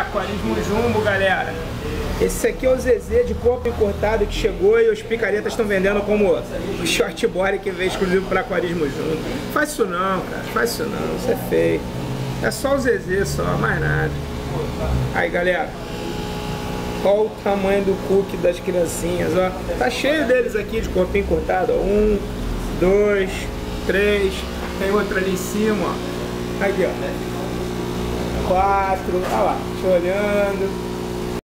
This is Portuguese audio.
Aquarismo Jumbo, galera. Esse aqui é o Zezé de corpo encurtado que chegou e os picaretas estão vendendo como o short body que veio exclusivo para Aquarismo Jumbo. Faz isso não, cara, faz isso não, isso é feio. É só o Zezé, só, mais nada. Aí, galera, olha o tamanho do cookie das criancinhas, ó. Tá cheio deles aqui de corpo encurtado, ó. 1, 2, 3, tem outro ali em cima, ó. Aqui, ó. 4, olha lá, te olhando.